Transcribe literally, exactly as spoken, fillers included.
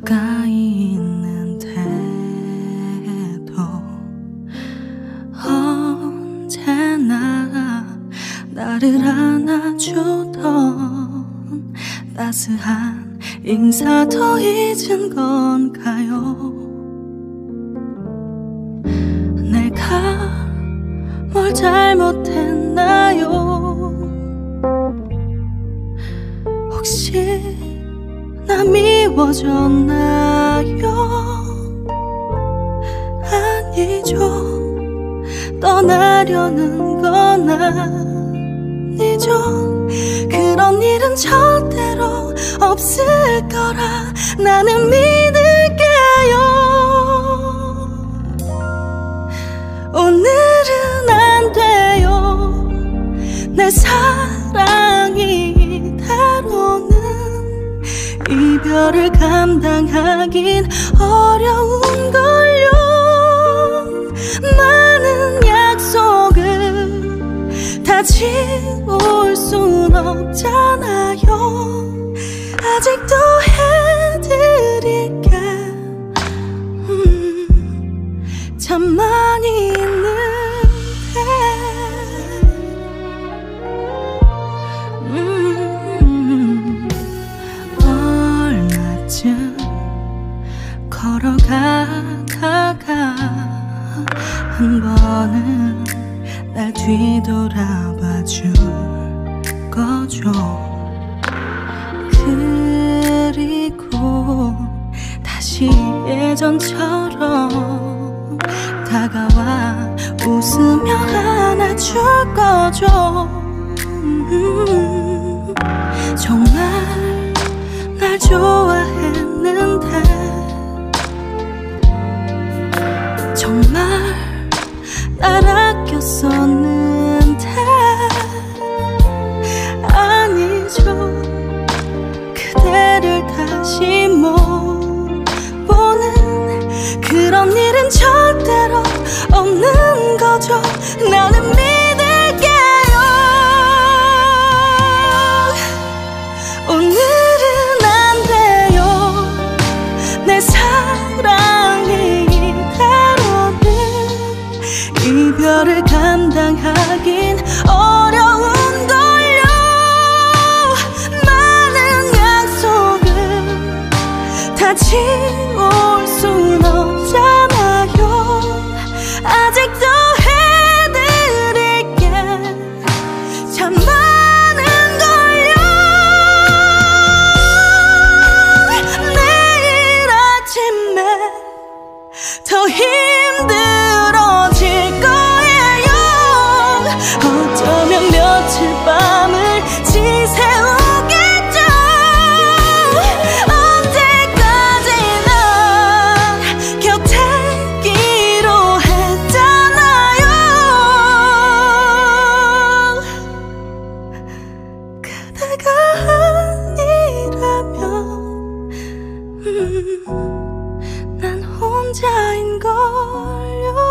가까이 있는데도 언제나 나를 안아주던 따스한 인사도 잊은 건가요? 내가 뭘 잘못했나요? 혹시 나 미워졌나요? 아니죠. 떠나려는 건 아니죠. 그런 일은 절대로 없을 거라 나는 믿을게요. 오늘은 안 돼요. 내 사랑이 때로는 이별을 감당하긴 어려운걸요. 많은 약속을 다 지울 순 없잖아요. 아직도 해드릴게 음, 참 많이 있는데 음, 얼마쯤 걸어가다가 한 번은 날 뒤돌아봐 줄 거죠. 그리고 다시 예전처럼 다가와 웃으며 안아줄 거죠. 음, 정말 날 좋아했는데 정말 날 아꼈었는데 아니죠. 그대를 다시 못 보는 그런 일은 절대로 없는 거죠. 나는 믿을게요. 오늘은 안 돼요. 내 사랑이 이대로는 이별을 감당하긴 어려운걸요. 많은 약속을 다 지울 순 없잖아요. 아직도 해드릴게 참 많은걸요. 내일 아침에 더 힘들어질 거예요. 어쩌면 며칠 밤을 지새우겠죠. 언제까지나 곁에 있기로 했잖아요. 그대가 아니라면 음, 난 혼자인걸요.